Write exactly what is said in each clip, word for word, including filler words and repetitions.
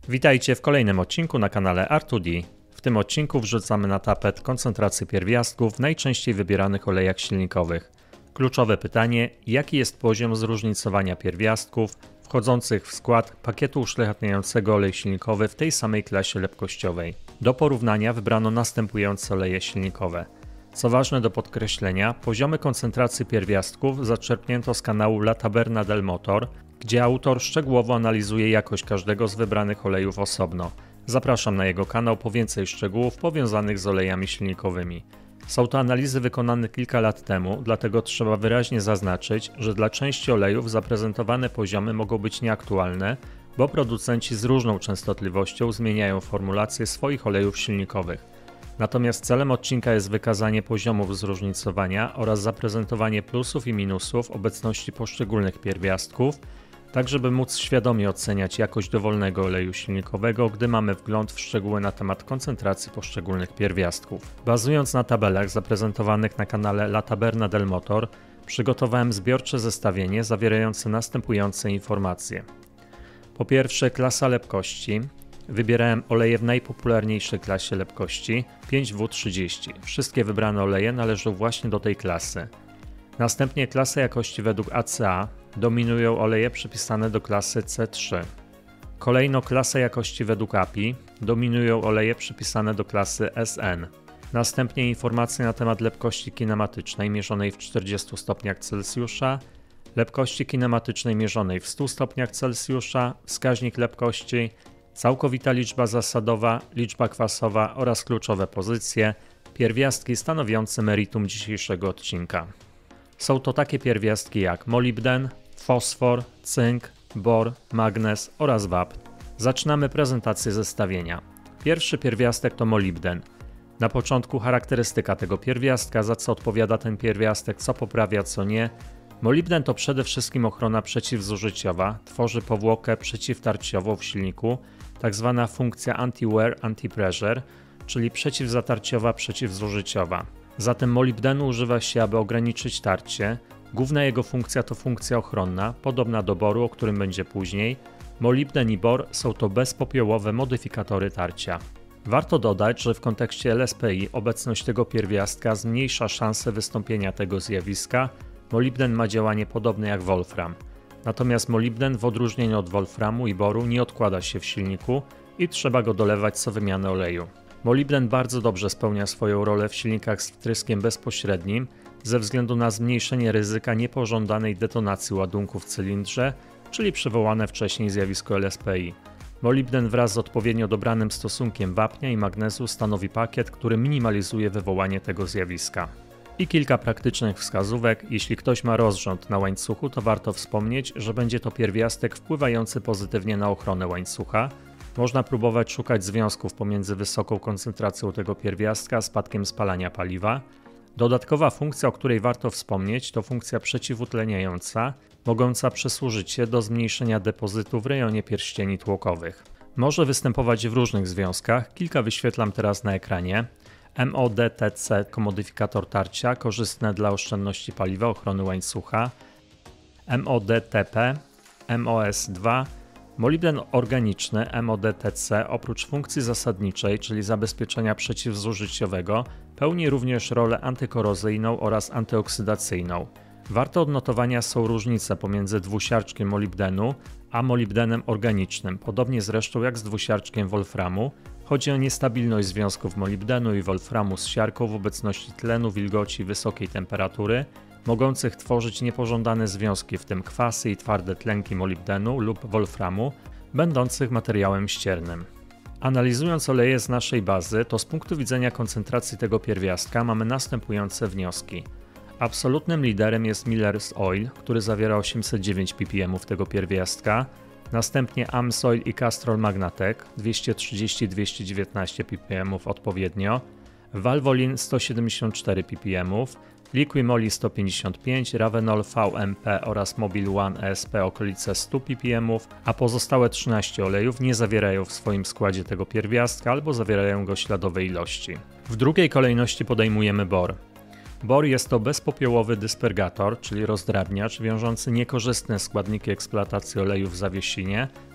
Witajcie w kolejnym odcinku na kanale R dwa D. W tym odcinku wrzucamy na tapet koncentrację pierwiastków w najczęściej wybieranych olejach silnikowych. Kluczowe pytanie, jaki jest poziom zróżnicowania pierwiastków wchodzących w skład pakietu uszlachetniającego olej silnikowy w tej samej klasie lepkościowej. Do porównania wybrano następujące oleje silnikowe. Co ważne do podkreślenia, poziomy koncentracji pierwiastków zaczerpnięto z kanału La Taberna del Motor, gdzie autor szczegółowo analizuje jakość każdego z wybranych olejów osobno. Zapraszam na jego kanał po więcej szczegółów powiązanych z olejami silnikowymi. Są to analizy wykonane kilka lat temu, dlatego trzeba wyraźnie zaznaczyć, że dla części olejów zaprezentowane poziomy mogą być nieaktualne, bo producenci z różną częstotliwością zmieniają formulację swoich olejów silnikowych. Natomiast celem odcinka jest wykazanie poziomów zróżnicowania oraz zaprezentowanie plusów i minusów obecności poszczególnych pierwiastków, tak żeby móc świadomie oceniać jakość dowolnego oleju silnikowego, gdy mamy wgląd w szczegóły na temat koncentracji poszczególnych pierwiastków. Bazując na tabelach zaprezentowanych na kanale La Taberna del Motor, przygotowałem zbiorcze zestawienie zawierające następujące informacje. Po pierwsze, klasa lepkości. Wybierałem oleje w najpopularniejszej klasie lepkości pięć W trzydzieści. Wszystkie wybrane oleje należą właśnie do tej klasy. Następnie klasa jakości według A C A. Dominują oleje przypisane do klasy C trzy. Kolejno klasa jakości według A P I. Dominują oleje przypisane do klasy S N. Następnie informacje na temat lepkości kinematycznej mierzonej w czterdziestu stopniach Celsjusza, lepkości kinematycznej mierzonej w stu stopniach Celsjusza, wskaźnik lepkości, całkowita liczba zasadowa, liczba kwasowa oraz kluczowe pozycje, pierwiastki stanowiące meritum dzisiejszego odcinka. Są to takie pierwiastki jak molibden, fosfor, cynk, bor, magnez oraz wapń. Zaczynamy prezentację zestawienia. Pierwszy pierwiastek to molibden. Na początku charakterystyka tego pierwiastka, za co odpowiada ten pierwiastek, co poprawia, co nie. Molibden to przede wszystkim ochrona przeciwzużyciowa, tworzy powłokę przeciwtarciową w silniku, tak zwana funkcja anti-wear, anti-pressure, czyli przeciwzatarciowa, przeciwzużyciowa. Zatem molibdenu używa się, aby ograniczyć tarcie. Główna jego funkcja to funkcja ochronna, podobna do boru, o którym będzie później. Molibden i bor są to bezpopiołowe modyfikatory tarcia. Warto dodać, że w kontekście L S P I obecność tego pierwiastka zmniejsza szanse wystąpienia tego zjawiska. Molibden ma działanie podobne jak wolfram. Natomiast molibden w odróżnieniu od wolframu i boru nie odkłada się w silniku i trzeba go dolewać co wymianę oleju. Molibden bardzo dobrze spełnia swoją rolę w silnikach z wtryskiem bezpośrednim ze względu na zmniejszenie ryzyka niepożądanej detonacji ładunku w cylindrze, czyli przywołane wcześniej zjawisko L S P I. Molibden wraz z odpowiednio dobranym stosunkiem wapnia i magnezu stanowi pakiet, który minimalizuje wywołanie tego zjawiska. I kilka praktycznych wskazówek. Jeśli ktoś ma rozrząd na łańcuchu, to warto wspomnieć, że będzie to pierwiastek wpływający pozytywnie na ochronę łańcucha. Można próbować szukać związków pomiędzy wysoką koncentracją tego pierwiastka a spadkiem spalania paliwa. Dodatkowa funkcja, o której warto wspomnieć, to funkcja przeciwutleniająca, mogąca przysłużyć się do zmniejszenia depozytu w rejonie pierścieni tłokowych. Może występować w różnych związkach, kilka wyświetlam teraz na ekranie. M O D T C jako modyfikator tarcia, korzystne dla oszczędności paliwa, ochrony łańcucha. M O D T P, M O S dwa. Molibden organiczny M O D T C oprócz funkcji zasadniczej, czyli zabezpieczenia przeciwzużyciowego, pełni również rolę antykorozyjną oraz antyoksydacyjną. Warte odnotowania są różnice pomiędzy dwusiarczkiem molibdenu a molibdenem organicznym, podobnie zresztą jak z dwusiarczkiem wolframu. Chodzi o niestabilność związków molibdenu i wolframu z siarką w obecności tlenu, wilgoci i wysokiej temperatury, mogących tworzyć niepożądane związki, w tym kwasy i twarde tlenki molibdenu lub wolframu, będących materiałem ściernym. Analizując oleje z naszej bazy, to z punktu widzenia koncentracji tego pierwiastka mamy następujące wnioski. Absolutnym liderem jest Miller's Oil, który zawiera osiemset dziewięć ppm tego pierwiastka, następnie Amsoil i Castrol Magnatec dwieście trzydzieści i dwieście dziewiętnaście ppm odpowiednio, Valvoline sto siedemdziesiąt cztery ppm, Liquimoli sto pięćdziesiąt pięć, Ravenol V M P oraz Mobil One E S P okolice stu ppm, a pozostałe trzynaście olejów nie zawierają w swoim składzie tego pierwiastka albo zawierają go śladowe ilości. W drugiej kolejności podejmujemy bor. Bor jest to bezpopiołowy dyspergator, czyli rozdrabniacz wiążący niekorzystne składniki eksploatacji oleju w zawiesinie,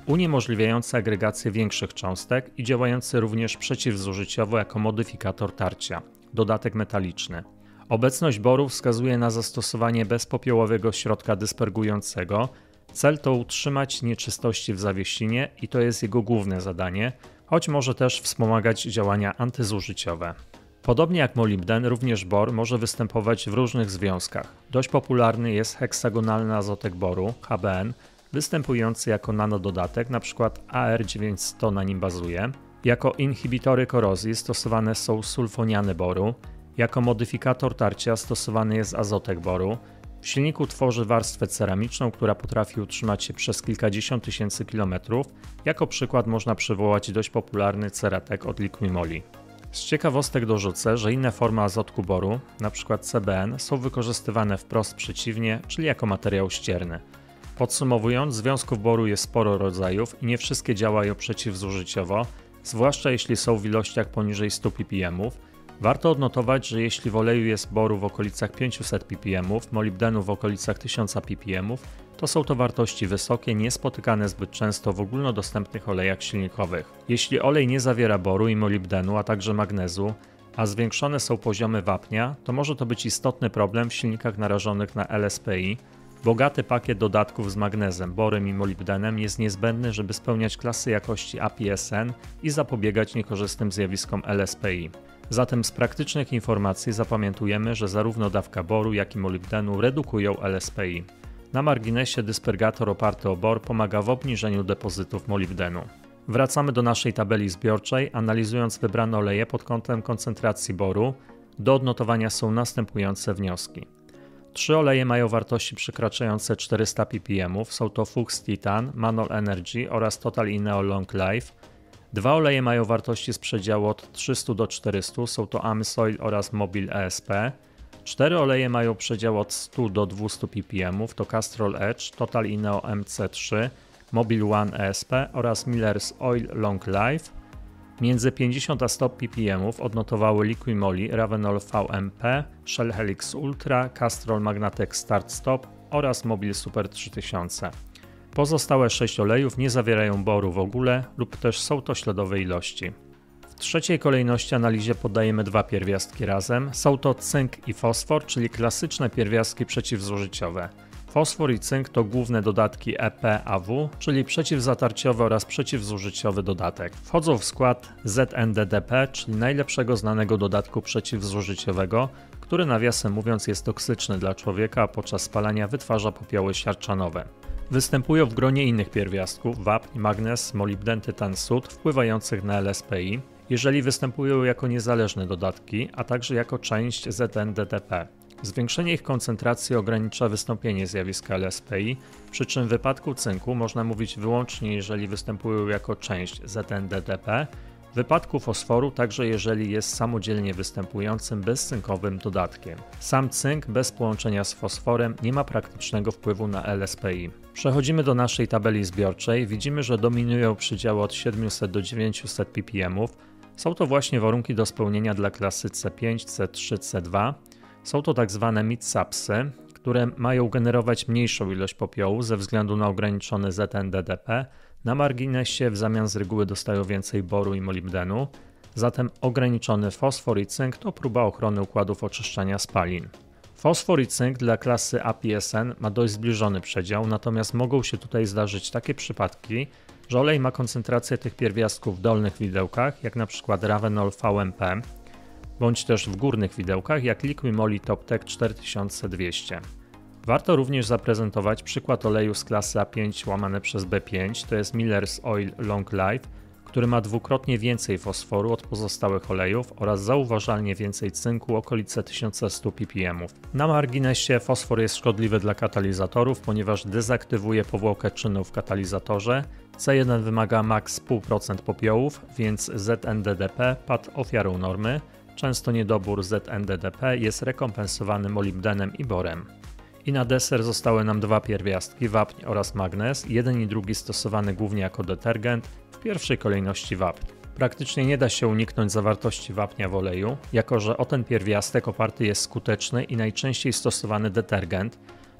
uniemożliwiający agregację większych cząstek i działający również przeciwzużyciowo jako modyfikator tarcia, dodatek metaliczny. Obecność boru wskazuje na zastosowanie bezpopiołowego środka dyspergującego. Cel to utrzymać nieczystości w zawiesinie i to jest jego główne zadanie, choć może też wspomagać działania antyzużyciowe. Podobnie jak molibden, również bor może występować w różnych związkach. Dość popularny jest heksagonalny azotek boru, H B N, występujący jako nanododatek, np. A R dziewięćset na nim bazuje. Jako inhibitory korozji stosowane są sulfoniany boru. Jako modyfikator tarcia stosowany jest azotek boru. W silniku tworzy warstwę ceramiczną, która potrafi utrzymać się przez kilkadziesiąt tysięcy kilometrów. Jako przykład można przywołać dość popularny Ceratek od Liquimoli. Z ciekawostek dorzucę, że inne formy azotku boru, np. C B N, są wykorzystywane wprost przeciwnie, czyli jako materiał ścierny. Podsumowując, związków boru jest sporo rodzajów i nie wszystkie działają przeciwzużyciowo, zwłaszcza jeśli są w ilościach poniżej stu ppm. Warto odnotować, że jeśli w oleju jest boru w okolicach pięciuset ppm, molibdenu w okolicach tysiąc ppm, to są to wartości wysokie, niespotykane zbyt często w ogólnodostępnych olejach silnikowych. Jeśli olej nie zawiera boru i molibdenu, a także magnezu, a zwiększone są poziomy wapnia, to może to być istotny problem w silnikach narażonych na L S P I. Bogaty pakiet dodatków z magnezem, borem i molibdenem jest niezbędny, żeby spełniać klasy jakości A P S N i zapobiegać niekorzystnym zjawiskom L S P I. Zatem z praktycznych informacji zapamiętujemy, że zarówno dawka boru, jak i molibdenu redukują L S P I. Na marginesie dyspergator oparty o bor pomaga w obniżeniu depozytów molibdenu. Wracamy do naszej tabeli zbiorczej, analizując wybrane oleje pod kątem koncentracji boru. Do odnotowania są następujące wnioski. Trzy oleje mają wartości przekraczające czterysta ppm, są to Fuchs Titan, Manol Energy oraz Total Ineo Long Life. Dwa oleje mają wartości z przedziału od trzystu do czterystu, są to Amsoil oraz Mobil E S P. Cztery oleje mają przedział od stu do dwustu ppm, to Castrol Edge, Total Ineo M C trzy, Mobil One E S P oraz Miller's Oil Long Life. Między pięćdziesiąt a sto ppm odnotowały Liquimoli, Ravenol V M P, Shell Helix Ultra, Castrol Magnatec Start Stop oraz Mobil Super trzy tysiące. Pozostałe sześć olejów nie zawierają boru w ogóle lub też są to śladowe ilości. W trzeciej kolejności analizie poddajemy dwa pierwiastki razem. Są to cynk i fosfor, czyli klasyczne pierwiastki przeciwzużyciowe. Fosfor i cynk to główne dodatki E P A W, czyli przeciwzatarciowy oraz przeciwzużyciowy dodatek. Wchodzą w skład Z N D D P, czyli najlepszego znanego dodatku przeciwzużyciowego, który nawiasem mówiąc jest toksyczny dla człowieka, a podczas spalania wytwarza popioły siarczanowe. Występują w gronie innych pierwiastków wapń, magnez, molibden, tytan, sód wpływających na L S P I, jeżeli występują jako niezależne dodatki, a także jako część Z N D D P. Zwiększenie ich koncentracji ogranicza wystąpienie zjawiska L S P I, przy czym w wypadku cynku można mówić wyłącznie jeżeli występują jako część Z N D D P, w wypadku fosforu także jeżeli jest samodzielnie występującym bezcynkowym dodatkiem. Sam cynk bez połączenia z fosforem nie ma praktycznego wpływu na L S P I. Przechodzimy do naszej tabeli zbiorczej. Widzimy, że dominują przedziały od siedmiuset do dziewięciuset ppm. Są to właśnie warunki do spełnienia dla klasy C pięć, C trzy, C dwa. Są to tak zwane mid-sapsy, które mają generować mniejszą ilość popiołu ze względu na ograniczony Z N D D P. Na marginesie w zamian z reguły dostają więcej boru i molibdenu. Zatem ograniczony fosfor i cynk to próba ochrony układów oczyszczania spalin. Fosfor i cynk dla klasy A P S N ma dość zbliżony przedział, natomiast mogą się tutaj zdarzyć takie przypadki, że olej ma koncentrację tych pierwiastków w dolnych widełkach, jak np. Ravenol V M P, bądź też w górnych widełkach, jak Liquimoli TopTech cztery tysiące dwieście. Warto również zaprezentować przykład oleju z klasy A pięć łamane przez B pięć, to jest Miller's Oil Long Life, który ma dwukrotnie więcej fosforu od pozostałych olejów oraz zauważalnie więcej cynku, okolice tysiąc sto ppm. Na marginesie fosfor jest szkodliwy dla katalizatorów, ponieważ dezaktywuje powłokę czynu w katalizatorze. C jeden wymaga maks zero przecinek pięć procent popiołów, więc Z N D D P padł ofiarą normy. Często niedobór Z N D D P jest rekompensowany molibdenem i borem. I na deser zostały nam dwa pierwiastki, wapń oraz magnez, jeden i drugi stosowany głównie jako detergent, w pierwszej kolejności wapń. Praktycznie nie da się uniknąć zawartości wapnia w oleju, jako że o ten pierwiastek oparty jest skuteczny i najczęściej stosowany detergent.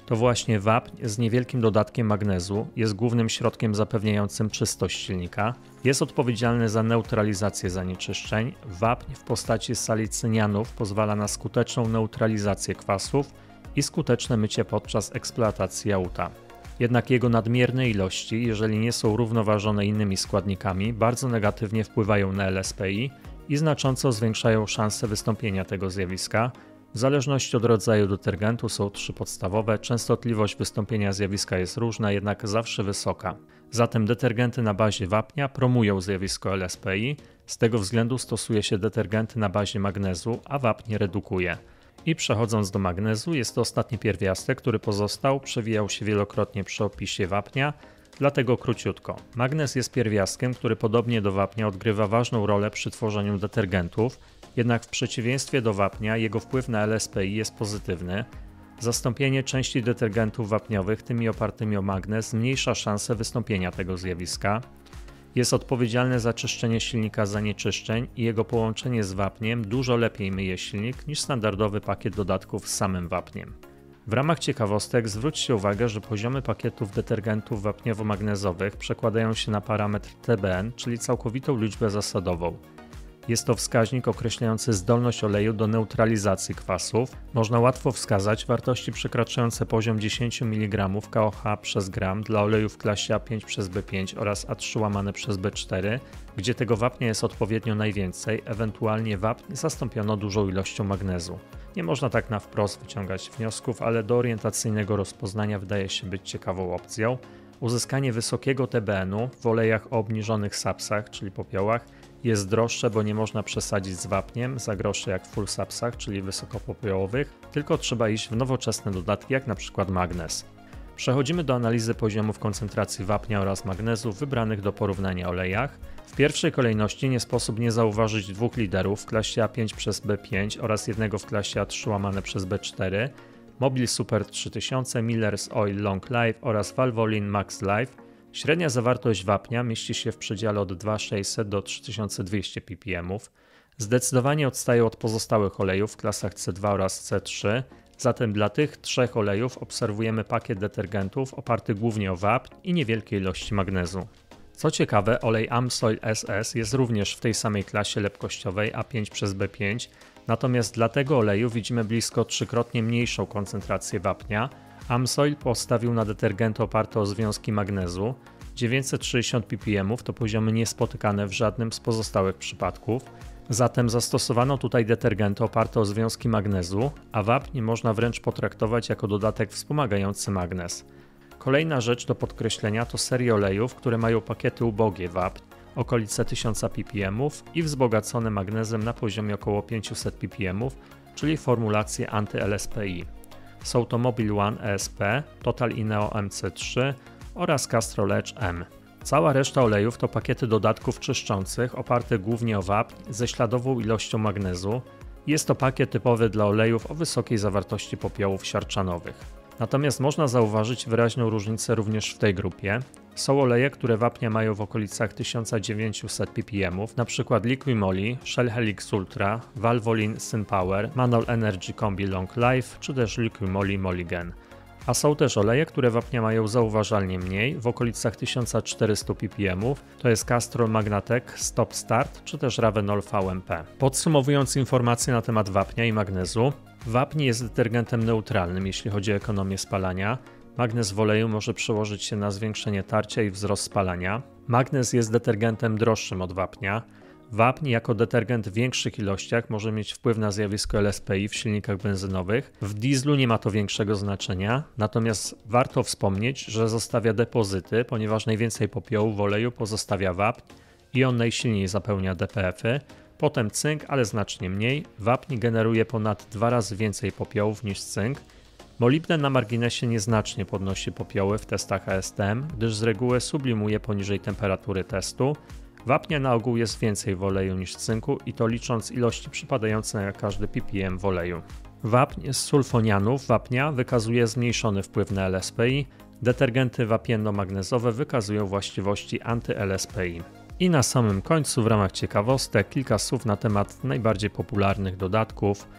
To właśnie wapń z niewielkim dodatkiem magnezu jest głównym środkiem zapewniającym czystość silnika. Jest odpowiedzialny za neutralizację zanieczyszczeń. Wapń w postaci salicynianów pozwala na skuteczną neutralizację kwasów i skuteczne mycie podczas eksploatacji auta. Jednak jego nadmierne ilości, jeżeli nie są równoważone innymi składnikami, bardzo negatywnie wpływają na L S P I i znacząco zwiększają szanse wystąpienia tego zjawiska. W zależności od rodzaju detergentu są trzy podstawowe, częstotliwość wystąpienia zjawiska jest różna, jednak zawsze wysoka. Zatem detergenty na bazie wapnia promują zjawisko L S P I, z tego względu stosuje się detergenty na bazie magnezu, a wapń redukuje. I przechodząc do magnezu, jest to ostatni pierwiastek, który pozostał, przewijał się wielokrotnie przy opisie wapnia, dlatego króciutko. Magnez jest pierwiastkiem, który podobnie do wapnia odgrywa ważną rolę przy tworzeniu detergentów, jednak w przeciwieństwie do wapnia jego wpływ na L S P I jest pozytywny. Zastąpienie części detergentów wapniowych tymi opartymi o magnez zmniejsza szanse wystąpienia tego zjawiska. Jest odpowiedzialny za czyszczenie silnika z zanieczyszczeń i jego połączenie z wapniem dużo lepiej myje silnik niż standardowy pakiet dodatków z samym wapniem. W ramach ciekawostek zwróćcie uwagę, że poziomy pakietów detergentów wapniowo-magnezowych przekładają się na parametr T B N, czyli całkowitą liczbę zasadową. Jest to wskaźnik określający zdolność oleju do neutralizacji kwasów. Można łatwo wskazać wartości przekraczające poziom dziesięć miligramów K O H przez gram dla olejów w klasie A pięć przez B pięć oraz A trzy łamane przez B cztery, gdzie tego wapnia jest odpowiednio najwięcej, ewentualnie wapń zastąpiono dużą ilością magnezu. Nie można tak na wprost wyciągać wniosków, ale do orientacyjnego rozpoznania wydaje się być ciekawą opcją. Uzyskanie wysokiego T B N u w olejach o obniżonych sapsach, czyli popiołach, jest droższe, bo nie można przesadzić z wapniem za grosze jak w full sapsach, czyli wysokopopiołowych, tylko trzeba iść w nowoczesne dodatki jak np. magnez. Przechodzimy do analizy poziomów koncentracji wapnia oraz magnezu wybranych do porównania olejach. W pierwszej kolejności nie sposób nie zauważyć dwóch liderów w klasie A pięć przez B pięć oraz jednego w klasie A trzy łamane przez B cztery, Mobil Super trzy tysiące, Miller's Oil Long Life oraz Valvoline Max Life. Średnia zawartość wapnia mieści się w przedziale od dwa tysiące sześćset do trzy tysiące dwieście ppm. Zdecydowanie odstaje od pozostałych olejów w klasach C dwa oraz C trzy, zatem dla tych trzech olejów obserwujemy pakiet detergentów oparty głównie o wapń i niewielkie ilości magnezu. Co ciekawe, olej Amsoil S S jest również w tej samej klasie lepkościowej A pięć przez B pięć, natomiast dla tego oleju widzimy blisko trzykrotnie mniejszą koncentrację wapnia. Amsoil postawił na detergenty oparte o związki magnezu. dziewięćset sześćdziesiąt ppm to poziomy niespotykane w żadnym z pozostałych przypadków. Zatem zastosowano tutaj detergenty oparte o związki magnezu, a wapń można wręcz potraktować jako dodatek wspomagający magnez. Kolejna rzecz do podkreślenia to serie olejów, które mają pakiety ubogie wapń, okolice tysiąc ppm i wzbogacone magnezem na poziomie około pięćset ppm, czyli formulacje anty-L S P I. Są to Mobil One E S P, Total Ineo M C trzy oraz Castrol Edge M. Cała reszta olejów to pakiety dodatków czyszczących oparte głównie o wapń ze śladową ilością magnezu. Jest to pakiet typowy dla olejów o wysokiej zawartości popiołów siarczanowych. Natomiast można zauważyć wyraźną różnicę również w tej grupie. Są oleje, które wapnia mają w okolicach tysiąc dziewięćset ppm, np. Liqui-Moly, Shell Helix Ultra, Valvoline Synpower, Manol Energy Combi Long Life czy też Liqui-Moly Mulligan. A są też oleje, które wapnia mają zauważalnie mniej, w okolicach tysiąc czterysta ppm, to jest Castrol Magnatec Stop Start czy też Ravenol V M P. Podsumowując informacje na temat wapnia i magnezu, wapń jest detergentem neutralnym, jeśli chodzi o ekonomię spalania. Magnez w oleju może przełożyć się na zwiększenie tarcia i wzrost spalania. Magnez jest detergentem droższym od wapnia. Wapń jako detergent w większych ilościach może mieć wpływ na zjawisko L S P I w silnikach benzynowych. W dieslu nie ma to większego znaczenia, natomiast warto wspomnieć, że zostawia depozyty, ponieważ najwięcej popiołu w oleju pozostawia wapń i on najsilniej zapełnia D P F-y. Potem cynk, ale znacznie mniej. Wapń generuje ponad dwa razy więcej popiołów niż cynk. Molibden na marginesie nieznacznie podnosi popioły w testach A S T M, gdyż z reguły sublimuje poniżej temperatury testu. Wapnia na ogół jest więcej w oleju niż cynku i to licząc ilości przypadające na każdy ppm w oleju. Wapń z sulfonianów wapnia wykazuje zmniejszony wpływ na L S P I. Detergenty wapienno-magnezowe wykazują właściwości anty-L S P I. I na samym końcu w ramach ciekawostek kilka słów na temat najbardziej popularnych dodatków.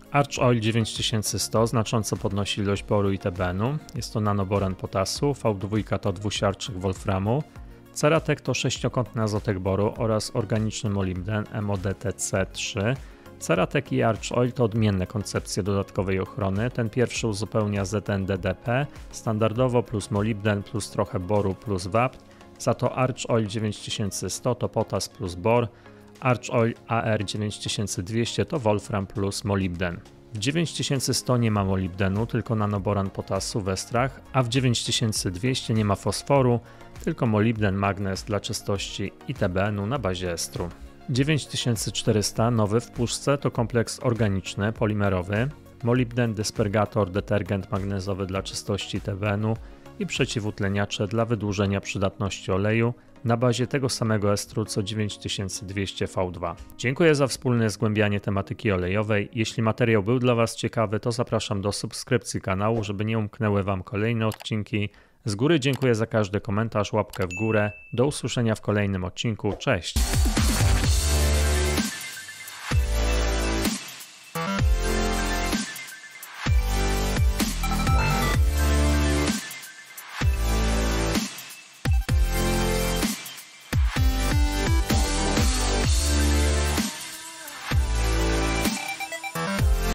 Arch Oil dziewięć tysięcy sto znacząco podnosi ilość boru i T B N-u. Jest to nanoboran potasu, V dwa to dwusiarczyk wolframu, Ceratek to sześciokątny azotek boru oraz organiczny molibden M O D T C trzy. Ceratek i Arch Oil to odmienne koncepcje dodatkowej ochrony. Ten pierwszy uzupełnia Z N D D P standardowo plus molibden plus trochę boru plus wapt. Za to Arch Oil dziewięć tysięcy sto to potas plus bor. Arch Oil A R dziewięć tysięcy dwieście to wolfram plus molibden. W dziewięć tysięcy sto nie ma molibdenu, tylko nanoboran potasu w estrach, a w dziewięć tysięcy dwieście nie ma fosforu, tylko molibden, magnez dla czystości i T B N-u na bazie estru. dziewięć tysięcy czterysta nowy w puszce to kompleks organiczny, polimerowy, molibden, dyspergator, detergent magnezowy dla czystości T B N-u i przeciwutleniacze dla wydłużenia przydatności oleju na bazie tego samego estru co dziewięć tysięcy dwieście V dwa. Dziękuję za wspólne zgłębianie tematyki olejowej. Jeśli materiał był dla Was ciekawy, to zapraszam do subskrypcji kanału, żeby nie umknęły Wam kolejne odcinki. Z góry dziękuję za każdy komentarz, łapkę w górę. Do usłyszenia w kolejnym odcinku. Cześć!